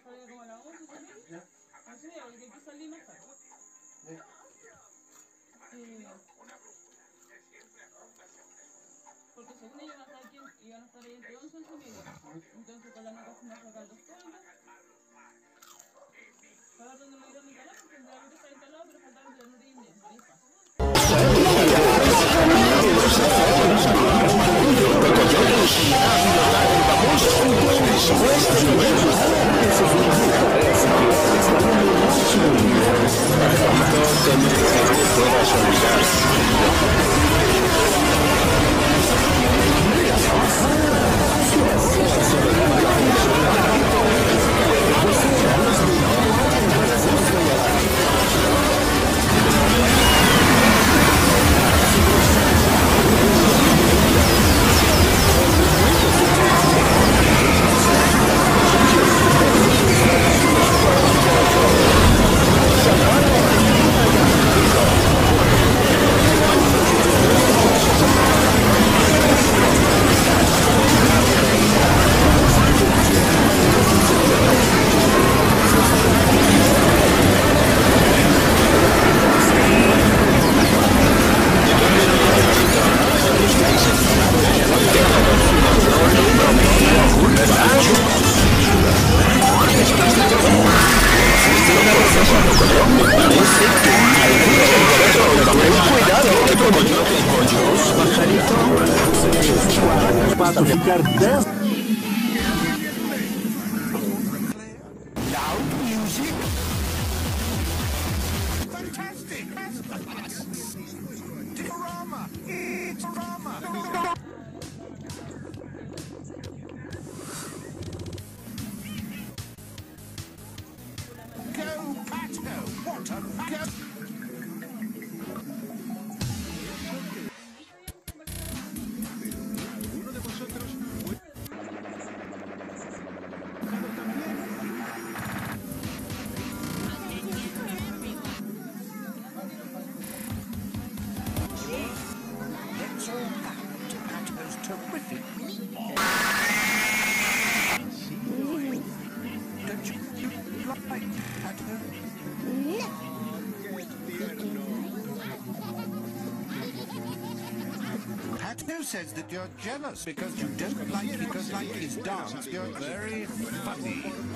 salga como a las 11 también. Así es, porque hay que salir más tarde. Porque según ellos iban a estar ahí entre 11 y 11 y media. Entonces con la nota se nos sacan los fondos. Para ver dónde lo irán a instalar, porque tendrá que estar instalado, pero faltaron de no tienen tarifa. Para ficar 10. Loud music. Fantastic. Diorama. It's a drama. Go, Pato. What a go. Let's all back to Pato's terrific meatball. Don't you like Pato? Pato says that you're jealous because you don't like his dance. You're very funny.